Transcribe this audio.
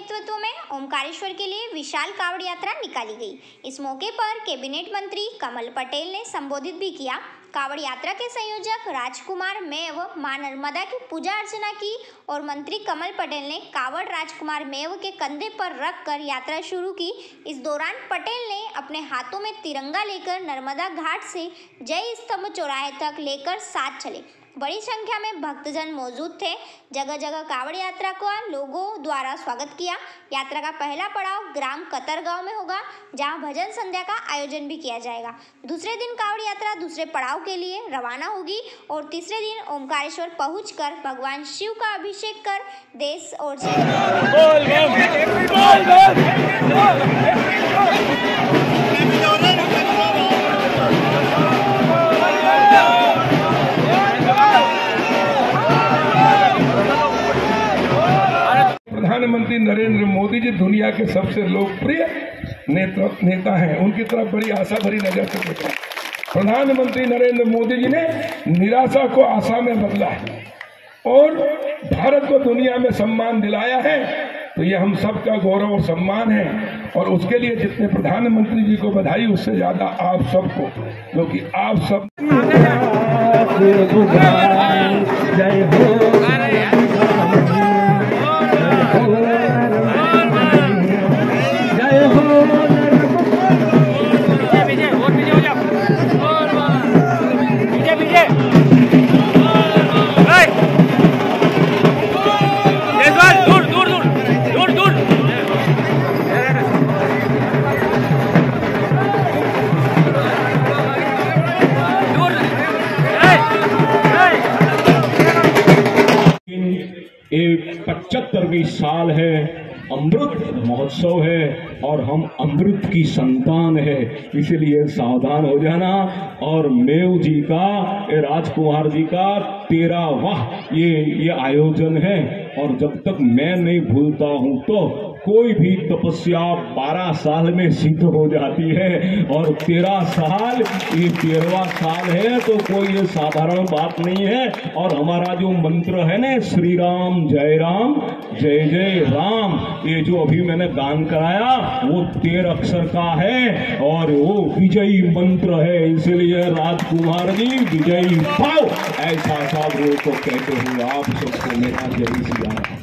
नेतृत्व में ओमकारेश्वर के लिए विशाल कावड़ यात्रा निकाली गई। इस मौके पर कैबिनेट मंत्री कमल पटेल ने संबोधित भी किया। कावड़ यात्रा के संयोजक राजकुमार मेव मां नर्मदा की पूजा अर्चना की और मंत्री कमल पटेल ने कावड़ राजकुमार मेव के कंधे पर रखकर यात्रा शुरू की। इस दौरान पटेल ने अपने हाथों में तिरंगा लेकर नर्मदा घाट से जय स्तंभ चौराहे तक लेकर साथ चले। बड़ी संख्या में भक्तजन मौजूद थे। जगह जगह कावड़ यात्रा का लोगों द्वारा स्वागत किया। यात्रा का पहला पड़ाव ग्राम कतरगांव में होगा, जहां भजन संध्या का आयोजन भी किया जाएगा। दूसरे दिन कावड़ यात्रा दूसरे पड़ाव के लिए रवाना होगी और तीसरे दिन ओमकारेश्वर पहुंचकर भगवान शिव का अभिषेक कर देश और प्रधानमंत्री नरेंद्र मोदी जी दुनिया के सबसे लोकप्रिय नेता हैं। उनकी तरफ बड़ी आशा भरी नजर से देखा। प्रधानमंत्री नरेंद्र मोदी जी ने निराशा को आशा में बदला है और भारत को दुनिया में सम्मान दिलाया है। तो ये हम सबका गौरव और सम्मान है और उसके लिए जितने प्रधानमंत्री जी को बधाई, उससे ज्यादा आप सबको, क्योंकि आप सब जय हो एक 75वीं साल है, अमृत महोत्सव है और हम अमृत की संतान है, इसलिए सावधान हो जाना। और मेव जी का, राजकुमार जी का 13वां ये आयोजन है और जब तक मैं नहीं भूलता हूं तो कोई भी तपस्या 12 साल में सिद्ध हो जाती है और 13 साल ये 13वां साल है, तो कोई ये साधारण बात नहीं है। और हमारा जो मंत्र है ना, श्री राम जय जय राम, ये जो अभी मैंने गान कराया वो 13 अक्षर का है और वो विजयी मंत्र है, इसलिए राजकुमार जी विजयी पाओ, ऐसा सब लोग को कहते हुए आप सबको मेरा जय श्री राम।